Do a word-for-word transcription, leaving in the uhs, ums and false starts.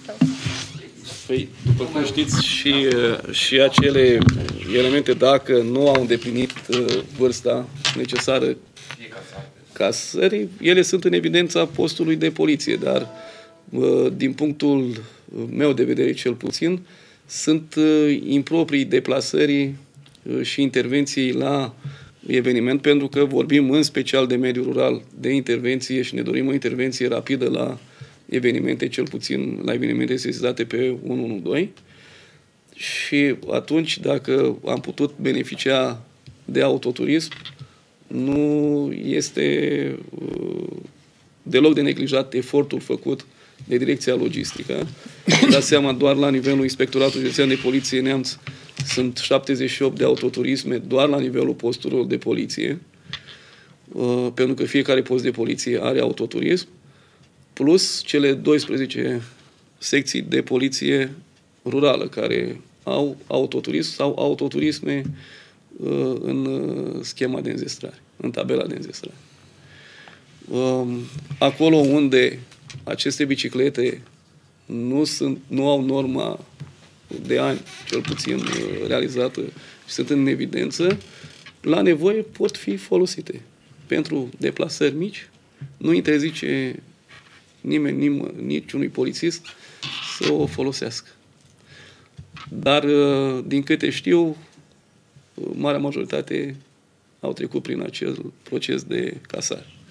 Păi, după cum știți, și, și acele elemente, dacă nu au îndeplinit vârsta necesară casării, ele sunt în evidența postului de poliție, dar din punctul meu de vedere cel puțin, sunt improprii deplasării și intervenții la eveniment, pentru că vorbim în special de mediul rural, de intervenție și ne dorim o intervenție rapidă la evenimente, cel puțin la evenimente sesizate pe unu unu doi. Și atunci, dacă am putut beneficia de autoturism, nu este uh, deloc de neglijat efortul făcut de Direcția Logistică. Dați seama, doar la nivelul Inspectoratului Județean de Poliție Neamț sunt șaptezeci și opt de autoturisme doar la nivelul posturilor de poliție, uh, pentru că fiecare post de poliție are autoturism, plus cele douăsprezece secții de poliție rurală care au autoturism sau autoturisme uh, în uh, schema de înzestrare, în tabela de înzestrare. Uh, acolo unde aceste biciclete nu, sunt, nu au norma de ani, cel puțin uh, realizată, și sunt în evidență, la nevoie pot fi folosite pentru deplasări mici. Nu interzice nimeni, nim, niciunui polițist să o folosească. Dar, din câte știu, marea majoritate au trecut prin acel proces de casare.